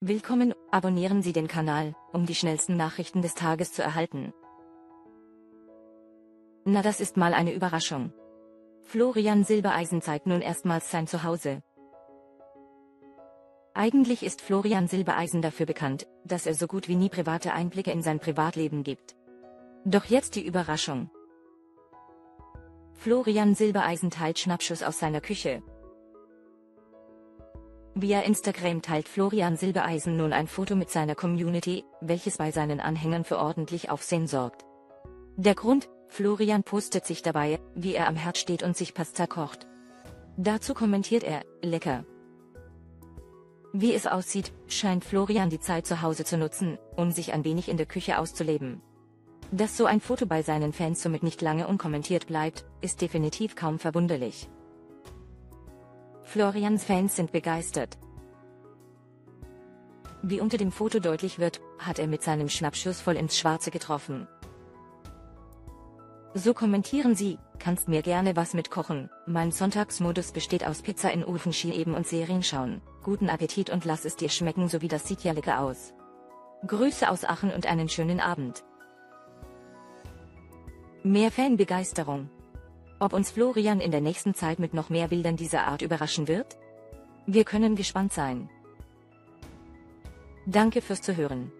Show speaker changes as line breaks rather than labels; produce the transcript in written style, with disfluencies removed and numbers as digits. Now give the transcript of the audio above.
Willkommen, abonnieren Sie den Kanal, um die schnellsten Nachrichten des Tages zu erhalten. Na, das ist mal eine Überraschung. Florian Silbereisen zeigt nun erstmals sein Zuhause. Eigentlich ist Florian Silbereisen dafür bekannt, dass er so gut wie nie private Einblicke in sein Privatleben gibt. Doch jetzt die Überraschung. Florian Silbereisen teilt Schnappschuss aus seiner Küche. Via Instagram teilt Florian Silbereisen nun ein Foto mit seiner Community, welches bei seinen Anhängern für ordentlich Aufsehen sorgt. Der Grund: Florian postet sich dabei, wie er am Herd steht und sich Pasta kocht. Dazu kommentiert er: lecker. Wie es aussieht, scheint Florian die Zeit zu Hause zu nutzen, um sich ein wenig in der Küche auszuleben. Dass so ein Foto bei seinen Fans somit nicht lange unkommentiert bleibt, ist definitiv kaum verwunderlich. Florians Fans sind begeistert. Wie unter dem Foto deutlich wird, hat er mit seinem Schnappschuss voll ins Schwarze getroffen. So kommentieren sie: kannst mir gerne was mitkochen, mein Sonntagsmodus besteht aus Pizza in Ofen schieben und Serien schauen, guten Appetit und lass es dir schmecken, so wie das sieht ja lecker aus. Grüße aus Aachen und einen schönen Abend. Mehr Fanbegeisterung. Ob uns Florian in der nächsten Zeit mit noch mehr Bildern dieser Art überraschen wird? Wir können gespannt sein. Danke fürs Zuhören.